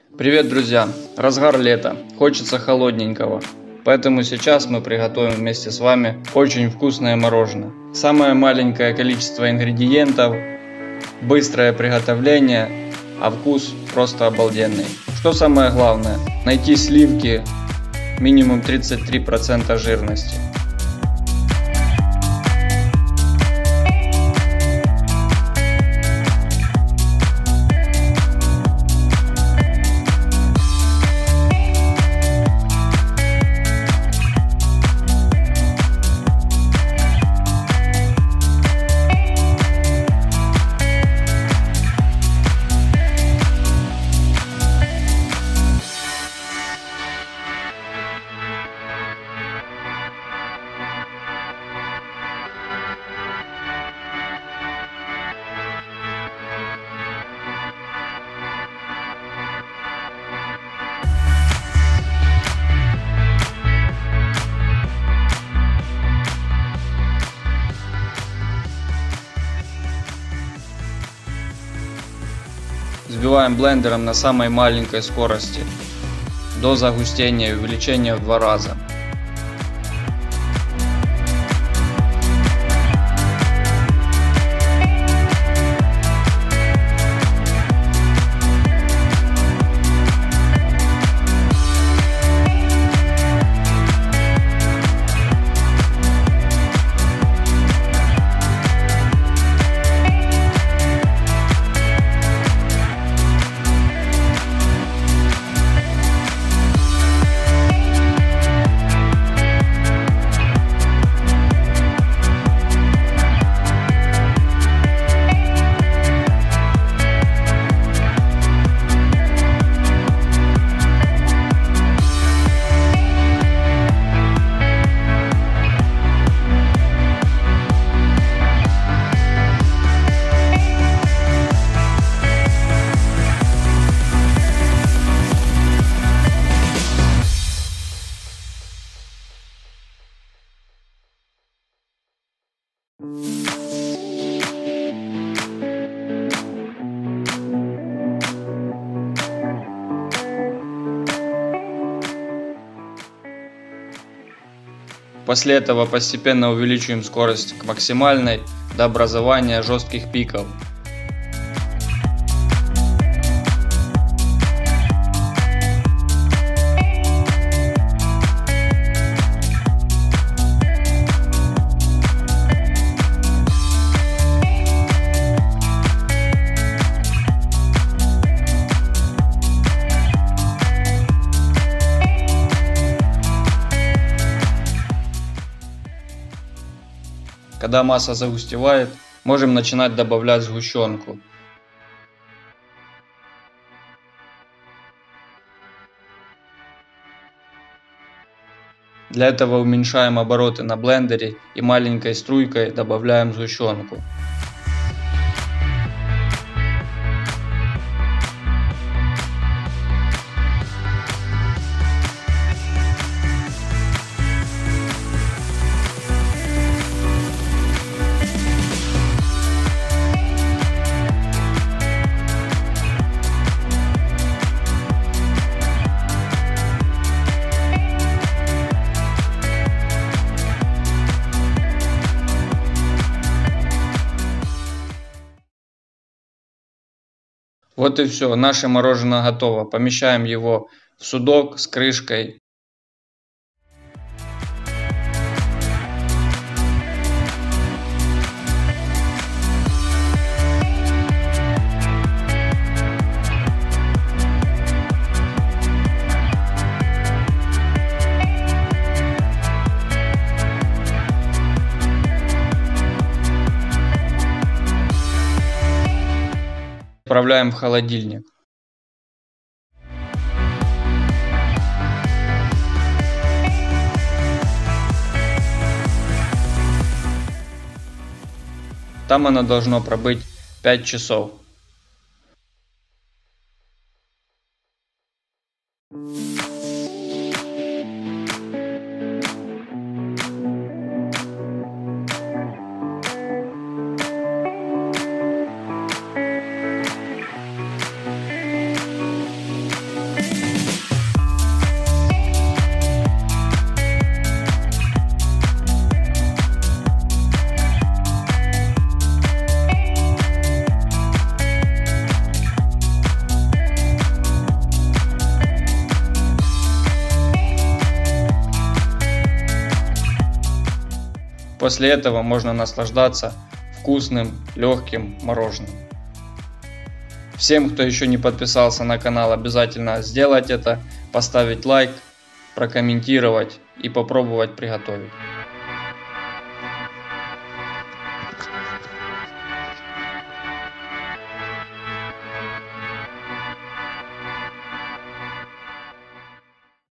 Привет, друзья! Разгар лета, хочется холодненького. Поэтому сейчас мы приготовим вместе с вами очень вкусное мороженое. Самое маленькое количество ингредиентов, быстрое приготовление, а вкус просто обалденный. Что самое главное, найти сливки минимум 33% жирности. Взбиваем блендером на самой маленькой скорости до загустения и увеличения в 2 раза. После этого постепенно увеличиваем скорость к максимальной до образования жестких пиков. Когда масса загустевает, можем начинать добавлять сгущенку. Для этого уменьшаем обороты на блендере и маленькой струйкой добавляем сгущенку. Вот и все, наше мороженое готово. Помещаем его в судок с крышкой. Отправляем в холодильник. Там оно должно пробыть 5 часов. после этого можно наслаждаться вкусным, легким мороженым. Всем, кто еще не подписался на канал, обязательно сделать это, поставить лайк, прокомментировать и попробовать приготовить.